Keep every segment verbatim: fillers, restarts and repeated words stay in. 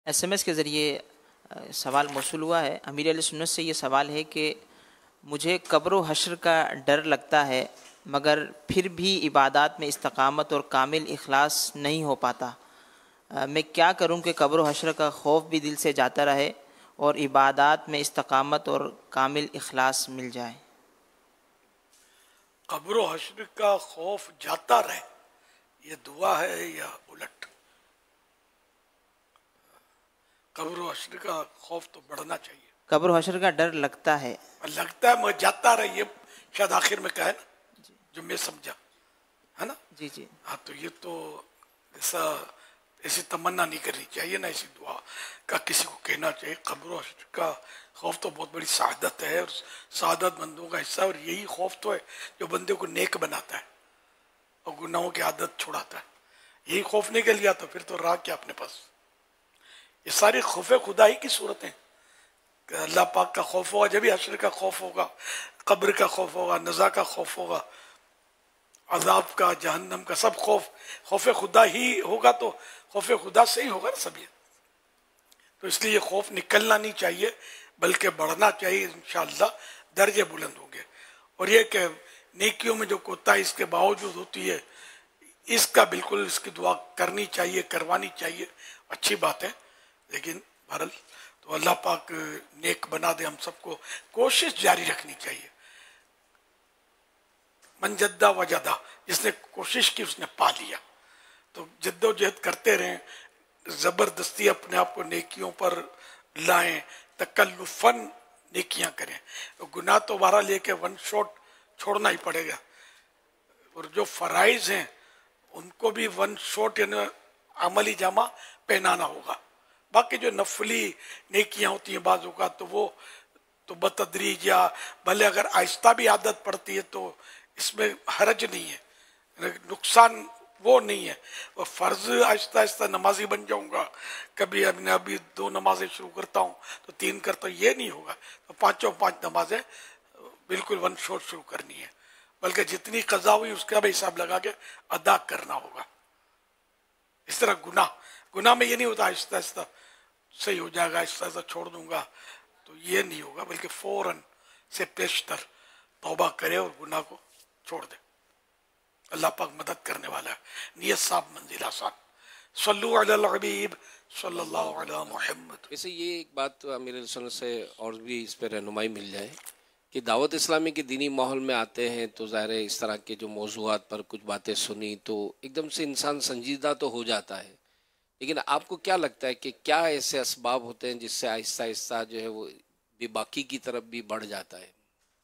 S M S کے ذریعے سوال موصول ہوا ہے۔ امیر اہل سنت سے یہ سوال ہے کہ مجھے قبر و حشر کا ڈر لگتا ہے مگر پھر بھی عبادات میں استقامت اور کامل اخلاص نہیں ہو پاتا۔ میں کیا کروں کہ قبر و حشر کا خوف بھی دل سے جاتا رہے اور عبادات میں استقامت اور کامل اخلاص مل جائے؟ قبر و حشر کا خوف جاتا رہے، یہ دعا ہے یا الٹ؟ قبر و حشر کا خوف تو بڑھنا چاہیے۔ قبر و حشر کا ڈر لگتا ہے لگتا ہے مگر جاتا رہے، یہ شاید آخر میں کہا ہے نا، جو میں سمجھا ہے نا۔ جی جی ہاں تو یہ تو ایسا ایسی تمنا نہیں کرنی چاہیے نا، ایسی دعا کا کسی کو کہنا چاہیے۔ قبر و حشر کا خوف تو بہت بڑی سعادت ہے اور سعادت مندوں کا حصہ ہے، اور یہی خوف تو ہے جو بندے کو نیک بناتا ہے اور گناہوں کی عادت چھڑاتا ہے۔ یہی خوف نکل گیا تو پھر تو راہ کیا اپنے پاس؟ یہ ساری خوف خدائی کی صورتیں کہ اللہ پاک کا خوف ہوگا جبھی حشر کا خوف ہوگا، قبر کا خوف ہوگا، نزا کا خوف ہوگا، عذاب کا، جہنم کا، سب خوف خوف خدا ہی ہوگا تو خوف خدا سے ہی ہوگا نا سب۔ یہ تو اس لیے یہ خوف نکلنا نہیں چاہیے بلکہ بڑھنا چاہیے، انشاءاللہ درجے بلند ہوں گے۔ اور یہ کہ نیکیوں میں جو کوتاہی اس کے باوجود ہوتی ہے، اس کا بالکل اس کی دعا کرنی چاہیے، کروانی چاہیے، اچھی بات ہے۔ لیکن بہرحال تو اللہ پاک نیک بنا دے ہم سب کو، کوشش جاری رکھنی چاہیے۔ من جدہ وجدہ، جس نے کوشش کی اس نے پا لیا۔ تو جد و جہد کرتے رہیں، زبردستی اپنے آپ کو نیکیوں پر لائیں، تکلفاً نیکیاں کریں۔ گناہ تو بہرحال لے کے ون شاٹ چھوڑنا ہی پڑے گا، اور جو فرائض ہیں ان کو بھی ون شاٹ یعنی عملی جامہ پہنانا ہوگا۔ باقی جو نفلی نیکیاں ہوتی ہیں بعض اوقات تو وہ تو بتدریج، یا بھلے اگر آہستہ بھی عادت پڑتی ہے تو اس میں حرج نہیں ہے، نقصان وہ نہیں ہے۔ وہ فرض آہستہ آہستہ نمازی بن جاؤں گا، کبھی اب میں ابھی دو نمازیں شروع کرتا ہوں تو تین کرتا ہوں، یہ نہیں ہوگا۔ تو پانچوں پانچ نمازیں بالکل ون شاٹ شروع کرنی ہے، بلکہ جتنی قضا ہوئی اس کا بھی حساب لگا کے ادا کرنا ہوگا۔ اس طرح گناہ گناہ میں یہ نہیں ہوتا آہستہ آہستہ صحیح ہو جائے گا، آہستہ آہستہ چھوڑ دوں گا، تو یہ نہیں ہوگا، بلکہ فوراً سے پیشتر توبہ کرے اور گناہ کو چھوڑ دے۔ اللہ پاک مدد کرنے والا ہے، نیت صاحب منزل آسان۔ صلو علی الحبیب صلی اللہ علی محمد۔ ویسے یہ ایک بات امیر علیہ سنت سے اور بھی اس پہ رہنمائی مل جائے کہ دعوت اسلامی کے دینی ماحول میں آتے ہیں تو ظاہر ہے اس طرح کے جو موضوعات پر کچھ باتیں سنی تو ایک دم سے انسان سنجیدہ تو ہو جاتا ہے، لیکن آپ کو کیا لگتا ہے کہ کیا ایسے اسباب ہوتے ہیں جس سے آہستہ آہستہ جو ہے وہ بے باکی کی طرف بھی بڑھ جاتا ہے؟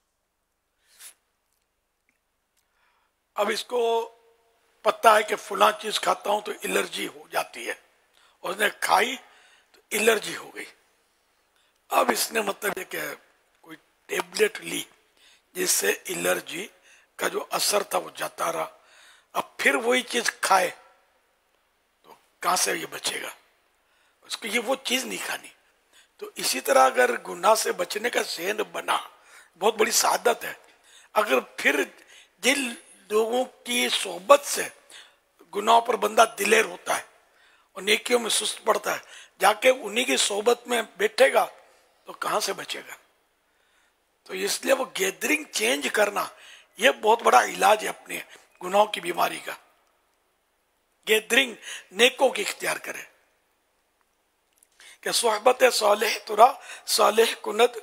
اب اس کو پتہ ہے کہ فلاں چیز کھاتا ہوں تو الرجی ہو جاتی ہے، اور اس نے کھائی تو الرجی ہو گئی۔ اب اس نے مطلب یہ کہ کوئی ٹیبلٹ لی جس سے الرجی کا جو اثر تھا وہ جاتا رہا، اب پھر وہی چیز کھائے تو کہاں سے یہ بچے گا؟ اس کو یہ وہ چیز نہیں کھانی۔ تو اسی طرح اگر گناہ سے بچنے کا ذہن بنا، بہت بڑی سعادت ہے۔ اگر پھر جن لوگوں کی صحبت سے گناہوں پر بندہ دلیر ہوتا ہے اور نیکیوں میں سست پڑتا ہے، جا کے انہی کی صحبت میں بیٹھے گا تو کہاں سے بچے گا؟ تو اس لیے وہ گیدرنگ چینج کرنا یہ بہت بڑا علاج ہے اپنے گناہوں کی بیماری کا۔ گیدرنگ نیکوں کی اختیار کرے کہ صحبت صالح ترا صالح کند،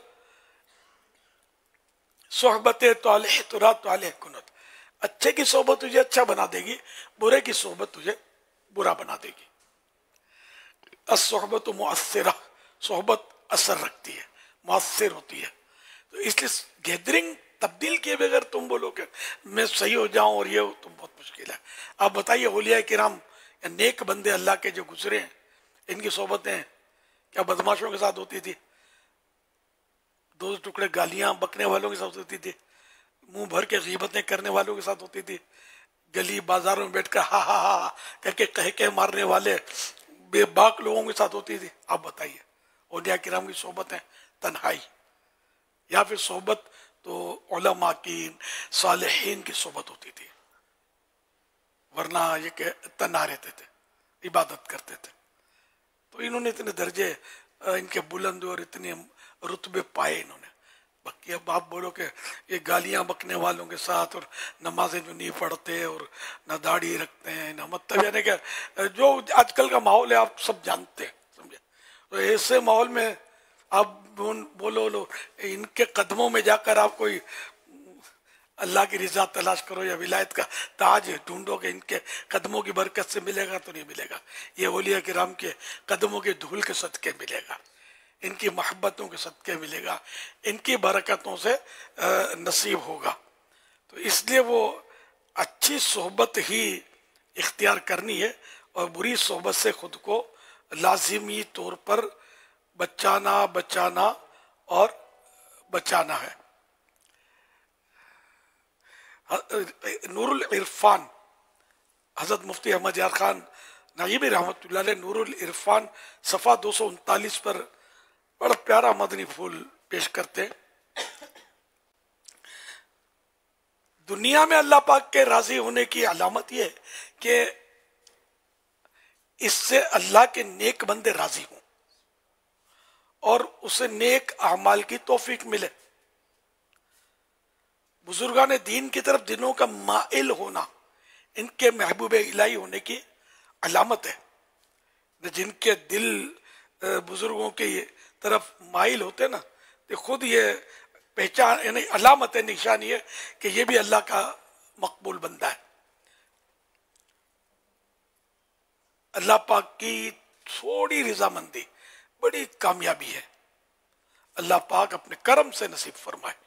صحبت طالح ترا طالح کند۔ اچھے کی صحبت تجھے اچھا بنا دے گی، برے کی صحبت تجھے برا بنا دے گی۔ الصحبت مؤثرہ، صحبت اثر رکھتی ہے، مؤثر ہوتی ہے۔ تو اس لیے گیدرنگ تبدیل کیے بغیر تم بولو کہ میں صحیح ہو جاؤں اور یہ ہو، تو بہت مشکل ہے۔ آپ بتائیے اولیاء کرام یا نیک بندے اللہ کے جو گزرے ہیں، ان کی صحبتیں کیا بدماشوں کے ساتھ ہوتی تھی؟ دو ٹکڑے گالیاں بکنے والوں کے ساتھ ہوتی تھی؟ منہ بھر کے غیبتیں کرنے والوں کے ساتھ ہوتی تھی؟ گلی بازاروں میں بیٹھ کر ہا ہا ہا کر کے کہہ کے مارنے والے بے باک لوگوں کے ساتھ ہوتی تھی؟ آپ بتائیے اولیاء کرام کی صحبتیں تنہائی، یا پھر صحبت تو علماء کی صالحین کی صحبت ہوتی تھی، ورنہ یہ کہ تنہا رہتے تھے، عبادت کرتے تھے۔ تو انہوں نے اتنے درجے ان کے بلند اور اتنے رتبے پائے انہوں نے. باقی اب آپ بولو کہ یہ گالیاں بکنے والوں کے ساتھ اور نمازیں جو نہیں پڑھتے اور نہ داڑھی رکھتے ہیں نہ مطلب یعنی کہ جو آج کل کا ماحول ہے آپ سب جانتے ہیں سمجھے. تو ایسے ماحول میں آپ بولو لو ان کے قدموں میں جا کر آپ کوئی اللہ کی رضا تلاش کرو یا ولایت کا تاج ڈھونڈو کہ ان کے قدموں کی برکت سے ملے گا تو نہیں ملے گا. یہ اولیاء کرام کے قدموں کے دھول کے صدقے ملے گا, ان کی محبتوں کے صدقے ملے گا, ان کی برکتوں سے نصیب ہوگا. تو اس لیے وہ اچھی صحبت ہی اختیار کرنی ہے اور بری صحبت سے خود کو لازمی طور پر بچانا بچانا اور بچانا ہے. نور العرفان حضرت مفتی احمد یار خان نقیبی رحمۃ اللہ علیہ نور العرفان صفحہ دو سو انتالیس پر بڑا پیارا مدنی پھول پیش کرتے. دنیا میں اللہ پاک کے راضی ہونے کی علامت یہ ہے کہ اس سے اللہ کے نیک بندے راضی ہوں اور اسے نیک اعمال کی توفیق ملے. بزرگان دین کی طرف دلوں کا مائل ہونا ان کے محبوب الہی ہونے کی علامت ہے. جن کے دل بزرگوں کے طرف مائل ہوتے نا تو خود یہ پہچان یعنی علامت ہے, نشانی ہے کہ یہ بھی اللہ کا مقبول بندہ ہے. اللہ پاک کی تھوڑی رضامندی بڑی کامیابی ہے. اللہ پاک اپنے کرم سے نصیب فرمائے.